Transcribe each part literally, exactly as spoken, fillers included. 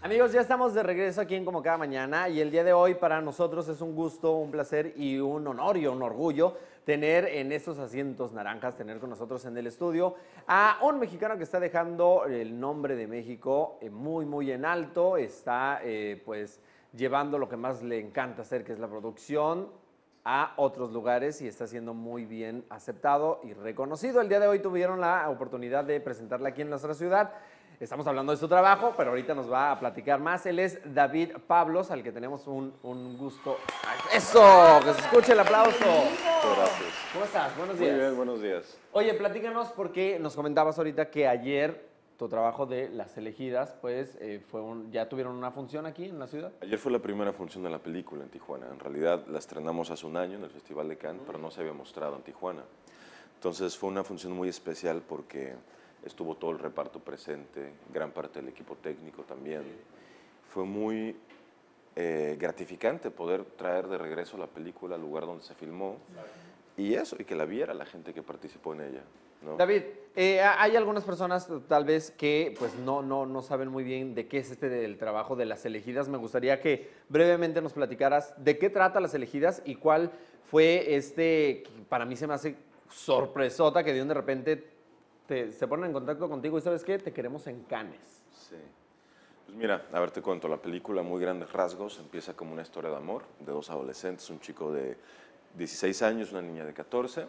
Amigos, ya estamos de regreso aquí en Como Cada Mañana y el día de hoy para nosotros es un gusto, un placer y un honor y un orgullo tener en estos asientos naranjas, tener con nosotros en el estudio a un mexicano que está dejando el nombre de México eh, muy, muy en alto, está eh, pues llevando lo que más le encanta hacer, que es la producción, a otros lugares y está siendo muy bien aceptado y reconocido. El día de hoy tuvieron la oportunidad de presentarla aquí en nuestra ciudad. Estamos hablando de su trabajo, pero ahorita nos va a platicar más. Él es David Pablos, al que tenemos un, un gusto. ¡Eso! ¡Que se escuche el aplauso! Muchas gracias. ¿Cómo estás? Buenos días. Muy bien, buenos días. Oye, platícanos porque nos comentabas ahorita que ayer tu trabajo de Las Elegidas, pues, eh, fue un, ya tuvieron una función aquí en la ciudad. Ayer fue la primera función de la película en Tijuana. En realidad la estrenamos hace un año en el Festival de Cannes, pero no se había mostrado en Tijuana. Entonces fue una función muy especial porque estuvo todo el reparto presente, gran parte del equipo técnico también. Fue muy eh, gratificante poder traer de regreso la película al lugar donde se filmó y eso, y que la viera la gente que participó en ella, ¿no? David, eh, hay algunas personas tal vez que pues no, no, no saben muy bien de qué es este del trabajo de Las Elegidas. Me gustaría que brevemente nos platicaras de qué trata Las Elegidas y cuál fue este, que para mí se me hace sorpresota que de un de repente te, se ponen en contacto contigo y ¿sabes qué? Te queremos en Cannes. Sí. Pues mira, a ver, te cuento, la película, muy grandes rasgos, empieza como una historia de amor de dos adolescentes, un chico de dieciséis años, una niña de catorce,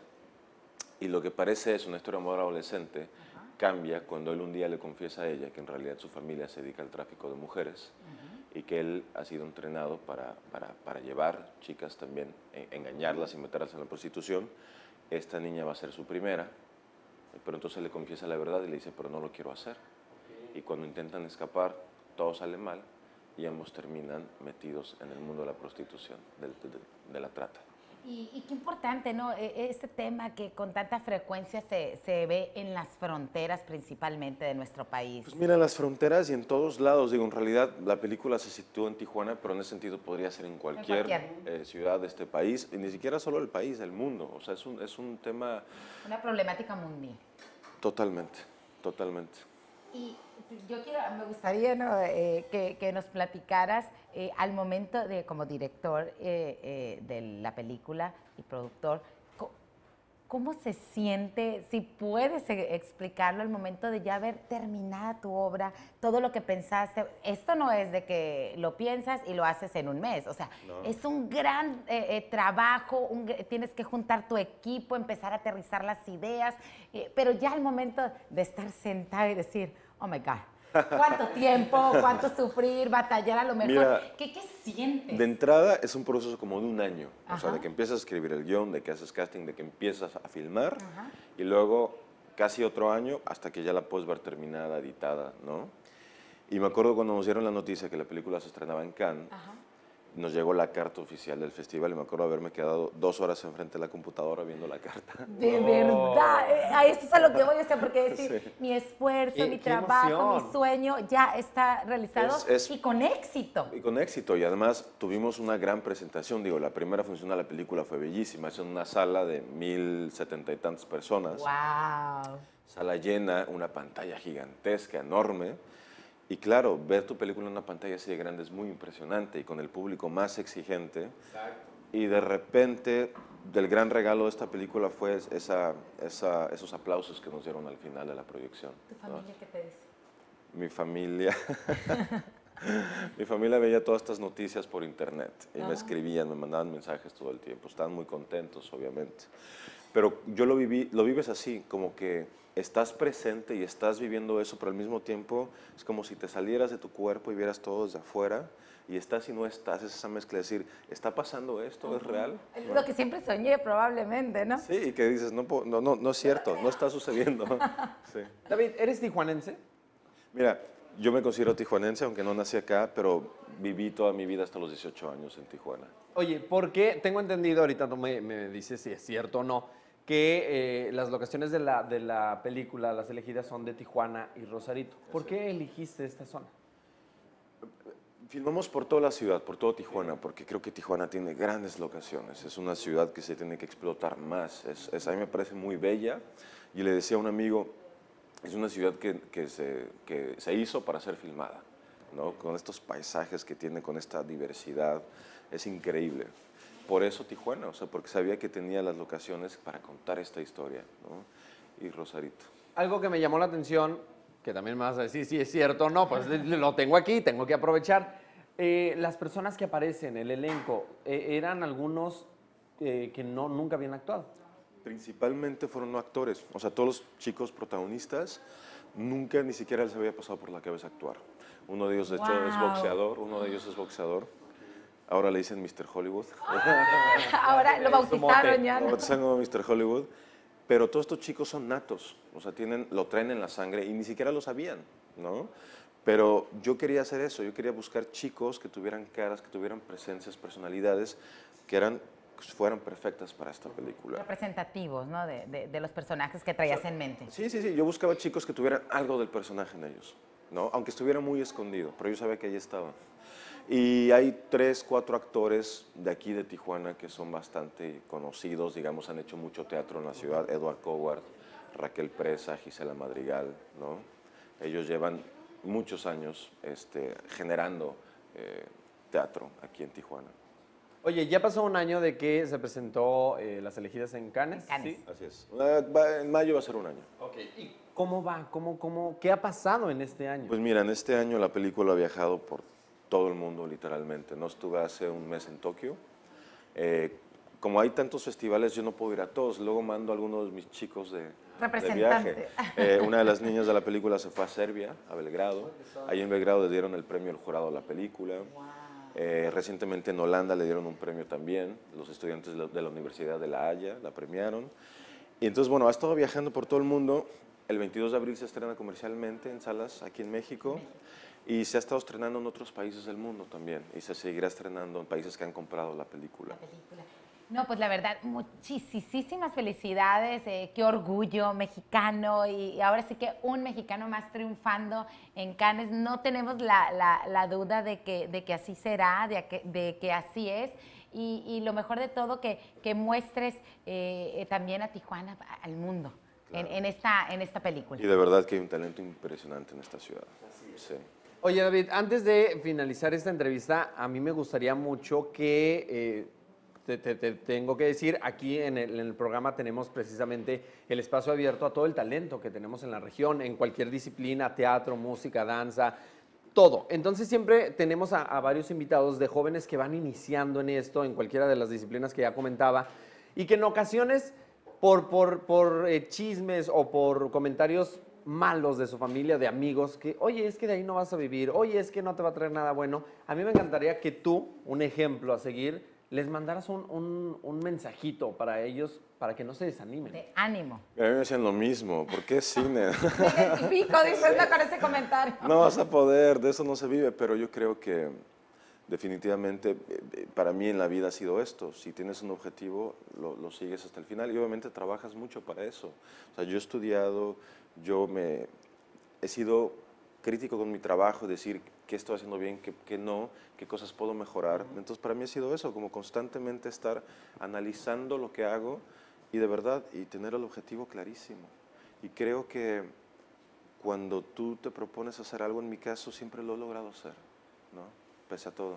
y lo que parece es una historia de amor adolescente, uh-huh, cambia cuando él un día le confiesa a ella que en realidad su familia se dedica al tráfico de mujeres, uh-huh, y que él ha sido entrenado para, para, para llevar chicas también, engañarlas y meterlas en la prostitución. Esta niña va a ser su primera, pero entonces le confiesa la verdad y le dice, pero no lo quiero hacer. Okay. Y cuando intentan escapar, todo sale mal y ambos terminan metidos en el mundo de la prostitución, de, de, de la trata. Y, y qué importante, ¿no? Este tema que con tanta frecuencia se, se ve en las fronteras principalmente de nuestro país. Pues mira, en las fronteras y en todos lados, digo, en realidad la película se sitúa en Tijuana, pero en ese sentido podría ser en cualquier, en cualquier. Eh, ciudad de este país, y ni siquiera solo el país, el mundo. O sea, es un, es un tema... Una problemática mundial. Totalmente, totalmente. Y yo quiero, me gustaría, ¿no? eh, que, que nos platicaras eh, al momento de, como director eh, eh, de la película y productor, ¿cómo se siente, si puedes explicarlo, al momento de ya haber terminado tu obra, todo lo que pensaste? Esto no es de que lo piensas y lo haces en un mes, o sea, no, es un gran eh, eh, trabajo, un, tienes que juntar tu equipo, empezar a aterrizar las ideas, eh, pero ya al momento de estar sentado y decir, oh my God, ¿cuánto tiempo, cuánto sufrir, batallar a lo mejor? Mira, ¿Qué, ¿Qué sientes? De entrada es un proceso como de un año, ajá, o sea, de que empiezas a escribir el guión, de que haces casting, de que empiezas a filmar, ajá, y luego casi otro año hasta que ya la puedes ver terminada, editada, ¿no? Y me acuerdo cuando nos dieron la noticia que la película se estrenaba en Cannes, ajá, nos llegó la carta oficial del festival y me acuerdo haberme quedado dos horas enfrente de la computadora viendo la carta. De oh. verdad, a esto es a lo que voy a hacer, porque decir, sí, mi esfuerzo, mi trabajo, emoción, mi sueño ya está realizado es, es, y con éxito. Y con éxito, y además tuvimos una gran presentación, digo, la primera función de la película fue bellísima, es en una sala de mil setenta y tantas personas. ¡Wow! Sala llena, una pantalla gigantesca, enorme. Y claro, ver tu película en una pantalla así de grande es muy impresionante y con el público más exigente. Exacto. Y de repente, del gran regalo de esta película fue esa, esa, esos aplausos que nos dieron al final de la proyección. ¿Tu familia, ¿no? qué te dice? Mi familia... Mi familia veía todas estas noticias por internet y ah. me escribían, me mandaban mensajes todo el tiempo. Estaban muy contentos, obviamente. Pero yo lo viví, lo vives así, como que estás presente y estás viviendo eso, pero al mismo tiempo es como si te salieras de tu cuerpo y vieras todo desde afuera y estás y no estás, es esa mezcla de decir, ¿está pasando esto? ¿Es real? Es lo que siempre soñé, probablemente, ¿no? Sí, y que dices, no, no, no, no es cierto, no está sucediendo. Sí. David, ¿eres tijuanense? Mira, yo me considero tijuanense, aunque no nací acá, pero viví toda mi vida hasta los dieciocho años en Tijuana. Oye, ¿por qué? Tengo entendido, ahorita tú me, me dices si es cierto o no, que eh, las locaciones de la, de la película, Las Elegidas, son de Tijuana y Rosarito. ¿Por qué elegiste esta zona? Filmamos por toda la ciudad, por todo Tijuana, porque creo que Tijuana tiene grandes locaciones. Es una ciudad que se tiene que explotar más. Es, es, a mí me parece muy bella. Y le decía a un amigo, es una ciudad que, que, se, que se hizo para ser filmada. ¿no? Con estos paisajes que tiene, con esta diversidad, es increíble. Por eso Tijuana, o sea, porque sabía que tenía las locaciones para contar esta historia, ¿no? Y Rosarito. Algo que me llamó la atención, que también me vas a decir si es cierto o no, pues lo tengo aquí, tengo que aprovechar. Eh, las personas que aparecen, el elenco, eh, eran algunos eh, que no, nunca habían actuado. Principalmente fueron no actores, o sea, todos los chicos protagonistas nunca ni siquiera les había pasado por la cabeza actuar. Uno de ellos, de hecho, Wow. es boxeador, uno de ellos es boxeador. Ahora le dicen mister Hollywood. Ahora lo bautizaron ya. Lo ¿no? bautizan como mister Hollywood. Pero todos estos chicos son natos, o sea, tienen, lo traen en la sangre y ni siquiera lo sabían, ¿no? Pero yo quería hacer eso, yo quería buscar chicos que tuvieran caras, que tuvieran presencias, personalidades, que eran, que fueran perfectas para esta película. Representativos, ¿no? De, de, de los personajes que traías en mente. Sí, sí, sí, yo buscaba chicos que tuvieran algo del personaje en ellos, ¿no? Aunque estuviera muy escondido, pero yo sabía que ahí estaba. Y hay tres, cuatro actores de aquí de Tijuana que son bastante conocidos, digamos, han hecho mucho teatro en la ciudad. Edward Coward, Raquel Presa, Gisela Madrigal, ¿no? Ellos llevan muchos años este, generando eh, teatro aquí en Tijuana. Oye, ya pasó un año de que se presentó eh, Las Elegidas en Cannes. En Cannes. ¿Sí? Así es. Eh, va- En mayo va a ser un año. Okay. ¿Y cómo va? ¿Cómo, cómo, ¿Qué ha pasado en este año? Pues mira, en este año la película ha viajado por todo el mundo, literalmente. No estuve hace un mes en Tokio. Eh, como hay tantos festivales, yo no puedo ir a todos. Luego mando a algunos de mis chicos de, de Representante. viaje. Eh, una de las niñas de la película se fue a Serbia, a Belgrado. Ahí en Belgrado le dieron el premio al jurado a la película. Eh, recientemente en Holanda le dieron un premio también. Los estudiantes de la, de la Universidad de La Haya la premiaron. Y entonces, bueno, ha estado viajando por todo el mundo. El veintidós de abril se estrena comercialmente en salas aquí en México. Y se ha estado estrenando en otros países del mundo también. Y se seguirá estrenando en países que han comprado la película. La película. No, pues la verdad, muchísimas felicidades, eh, qué orgullo mexicano y, y ahora sí que un mexicano más triunfando en Cannes. No tenemos la, la, la duda de que, de que así será, de que, de que así es. Y, y lo mejor de todo, que, que muestres eh, eh, también a Tijuana al mundo Claro. en, en, esta, en esta película. Y de verdad que hay un talento impresionante en esta ciudad. Sí. Oye, David, antes de finalizar esta entrevista, a mí me gustaría mucho que, eh, te, te- te tengo que decir, aquí en el, en el programa tenemos precisamente el espacio abierto a todo el talento que tenemos en la región, en cualquier disciplina, teatro, música, danza, todo. Entonces siempre tenemos a, a varios invitados de jóvenes que van iniciando en esto, en cualquiera de las disciplinas que ya comentaba, y que en ocasiones, por, por, por eh, chismes o por comentarios malos de su familia, de amigos, que, oye, es que de ahí no vas a vivir, oye, es que no te va a traer nada bueno. A mí me encantaría que tú, un ejemplo a seguir, les mandaras un, un- un mensajito para ellos, para que no se desanimen. De ánimo. A mí me decían lo mismo. ¿Por qué cine? Me identifico, dices, no, con ese comentario. No vas a poder, de eso no se vive, pero yo creo que definitivamente eh, eh, para mí en la vida ha sido esto. Si tienes un objetivo, lo, lo sigues hasta el final y obviamente trabajas mucho para eso. O sea, yo he estudiado, yo me he sido crítico con mi trabajo, decir qué estoy haciendo bien, qué, qué no, qué cosas puedo mejorar. Entonces para mí ha sido eso, como constantemente estar analizando lo que hago y de verdad, y tener el objetivo clarísimo. Y creo que cuando tú te propones hacer algo, en mi caso siempre lo he logrado hacer, ¿no? Pese a todo.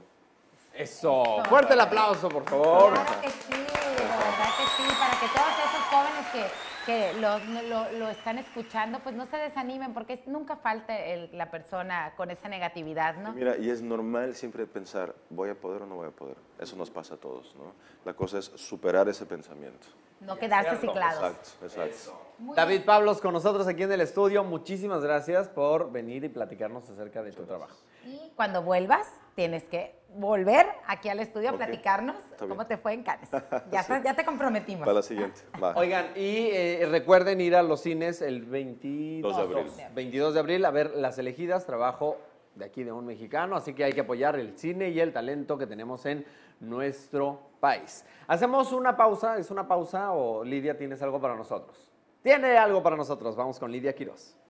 Eso, fuerte el aplauso, por favor. Claro que sí, de verdad que sí, para que todos esos jóvenes que, que lo, lo- lo están escuchando, pues no se desanimen, porque nunca falta el- la persona con esa negatividad, ¿no? Y mira, y es normal siempre pensar, ¿voy a poder o no voy a poder? Eso nos pasa a todos, ¿no? La cosa es superar ese pensamiento. No quedarse ciclados. Exacto, exacto. Muy David Pablos con nosotros aquí en el estudio. Muchísimas gracias por venir y platicarnos acerca de tu trabajo. bien. Y cuando vuelvas, tienes que volver aquí al estudio a Ok, platicarnos está cómo bien. te fue en Cannes. Ya, está- ya te comprometimos. Para la siguiente. Va. Oigan, y eh, recuerden ir a los cines el veintidós dos de abril. veintidós de abril a ver Las Elegidas, trabajo de aquí de un mexicano, así que hay que apoyar el cine y el talento que tenemos en nuestro país. Hacemos una pausa, ¿es una pausa o Lidia tienes algo para nosotros? Tiene algo para nosotros, vamos con Lidia Quiroz.